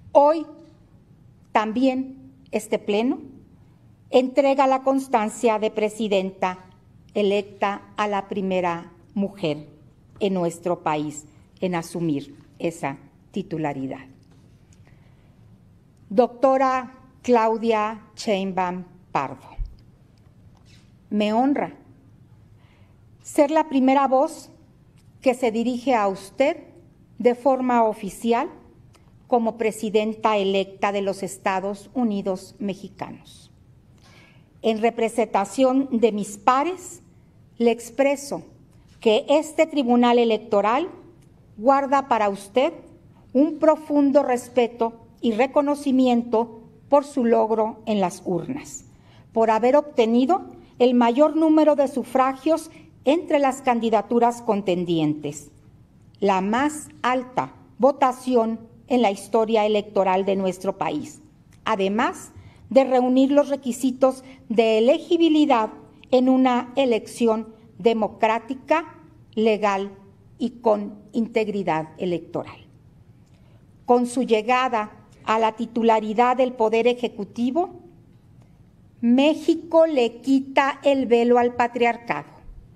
Hoy también este Pleno entrega la constancia de presidenta electa a la primera mujer en nuestro país en asumir esa titularidad. Doctora Claudia Sheinbaum Pardo, me honra ser la primera voz que se dirige a usted de forma oficial como presidenta electa de los Estados Unidos mexicanos. En representación de mis pares, le expreso que este Tribunal Electoral guarda para usted un profundo respeto y reconocimiento por su logro en las urnas, por haber obtenido el mayor número de sufragios entre las candidaturas contendientes, la más alta votación en la historia electoral de nuestro país, además de reunir los requisitos de elegibilidad en una elección democrática, legal y con integridad electoral. Con su llegada a la titularidad del Poder Ejecutivo, México le quita el velo al patriarcado.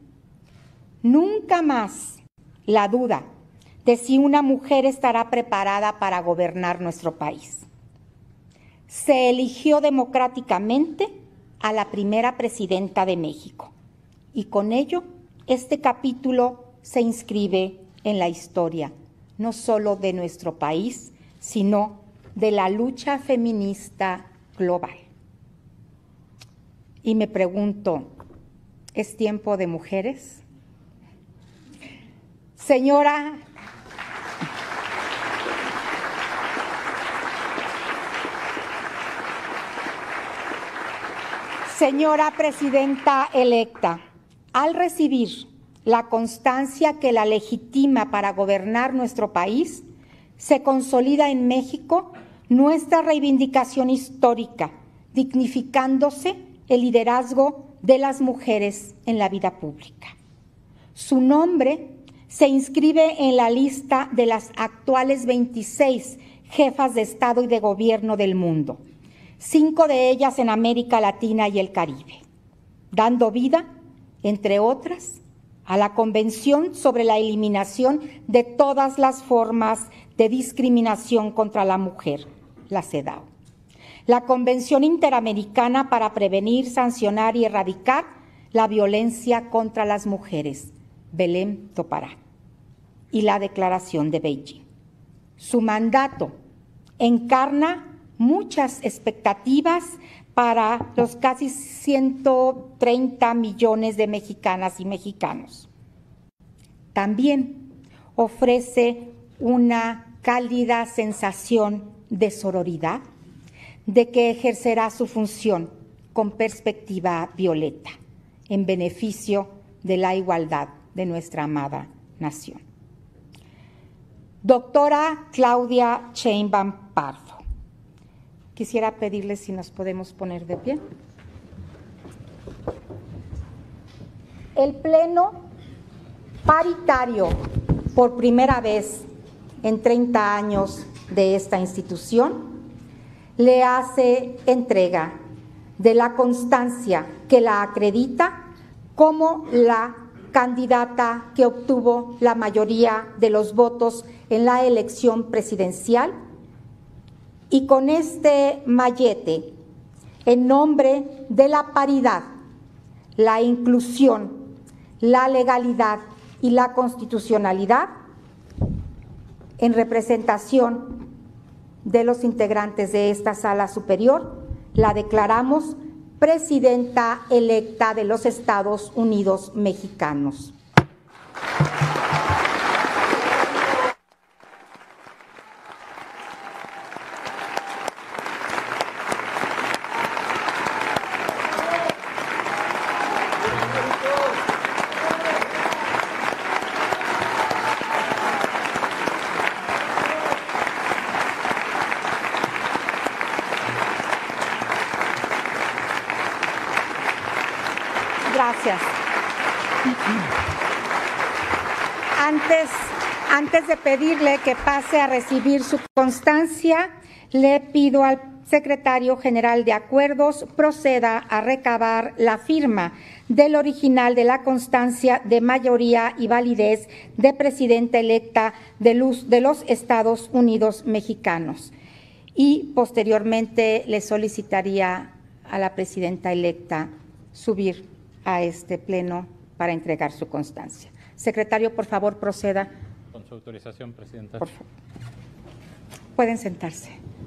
Nunca más la duda de si una mujer estará preparada para gobernar nuestro país. Se eligió democráticamente a la primera presidenta de México y con ello este capítulo se inscribe en la historia, no solo de nuestro país, sino de la lucha feminista global. Y me pregunto, ¿es tiempo de mujeres? Señora presidenta electa, al recibir la constancia que la legitima para gobernar nuestro país, se consolida en México nuestra reivindicación histórica, dignificándose el liderazgo de las mujeres en la vida pública. Su nombre se inscribe en la lista de las actuales 26 jefas de Estado y de Gobierno del mundo, 5 de ellas en América Latina y el Caribe, dando vida, entre otras, a la Convención sobre la Eliminación de todas las formas de discriminación contra la mujer, la CEDAW, la Convención Interamericana para prevenir, sancionar y erradicar la violencia contra las mujeres, Belém do Pará, y la Declaración de Beijing. Su mandato encarna muchas expectativas para los casi 130 millones de mexicanas y mexicanos. También ofrece una cálida sensación de sororidad, de que ejercerá su función con perspectiva violeta, en beneficio de la igualdad de nuestra amada nación. Doctora Claudia Sheinbaum Pardo, quisiera pedirle si nos podemos poner de pie. El Pleno paritario, por primera vez en 30 años de esta institución, le hace entrega de la constancia que la acredita como la candidata que obtuvo la mayoría de los votos en la elección presidencial, y con este mallete, en nombre de la paridad, la inclusión, la legalidad y la constitucionalidad, en representación de los integrantes de esta sala superior, la declaramos presidenta electa de los Estados Unidos mexicanos. Gracias. Antes de pedirle que pase a recibir su constancia, le pido al secretario general de Acuerdos proceda a recabar la firma del original de la constancia de mayoría y validez de presidenta electa de los Estados Unidos mexicanos. Y posteriormente le solicitaría a la presidenta electa subir a este pleno para entregar su constancia. Secretario, por favor, proceda. Con su autorización, presidenta. Por favor. Pueden sentarse.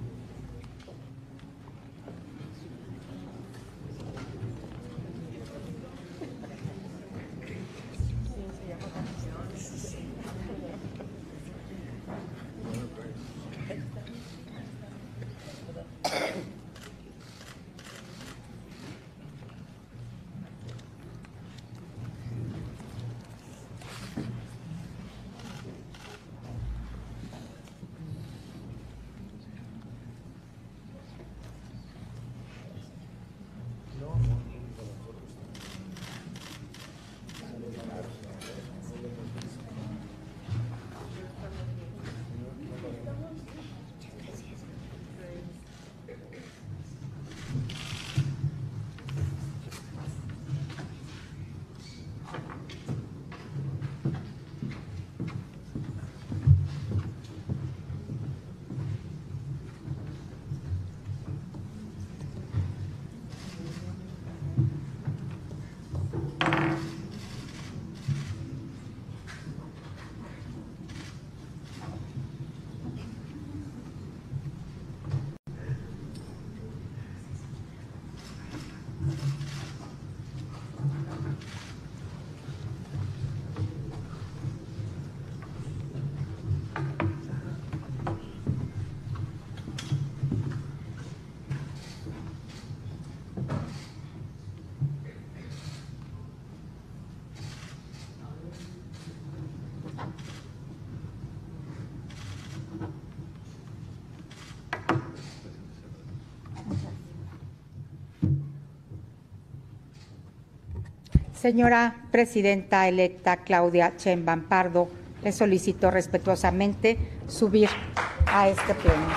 Señora presidenta electa Claudia Sheinbaum Pardo, le solicito respetuosamente subir a este pleno.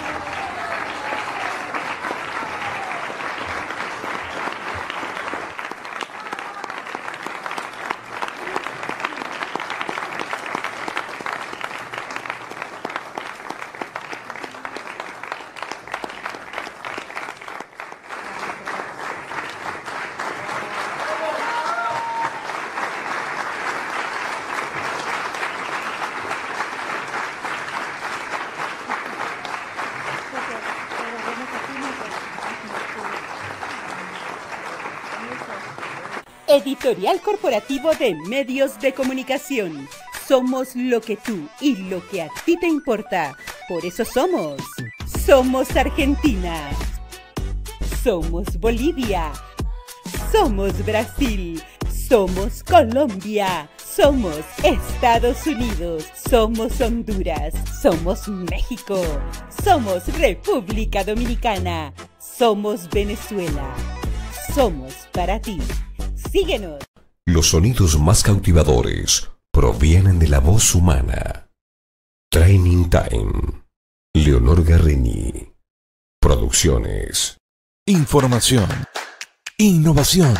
Editorial Corporativo de Medios de Comunicación. Somos lo que tú y lo que a ti te importa. Por eso somos. Somos Argentina. Somos Bolivia. Somos Brasil. Somos Colombia. Somos Estados Unidos. Somos Honduras. Somos México. Somos República Dominicana. Somos Venezuela. Somos para ti. Síguenos. Los sonidos más cautivadores provienen de la voz humana. Training Time. Leonor Garrini. Producciones. Información. Innovación.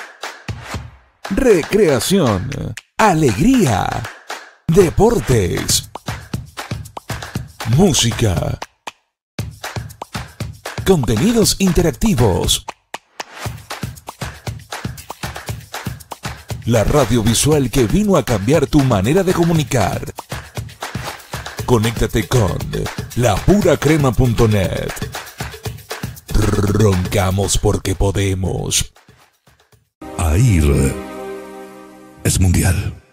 Recreación. Alegría. Deportes. Música. Contenidos interactivos. La radio visual que vino a cambiar tu manera de comunicar. Conéctate con lapuracrema.net. Roncamos porque podemos. AIR es mundial.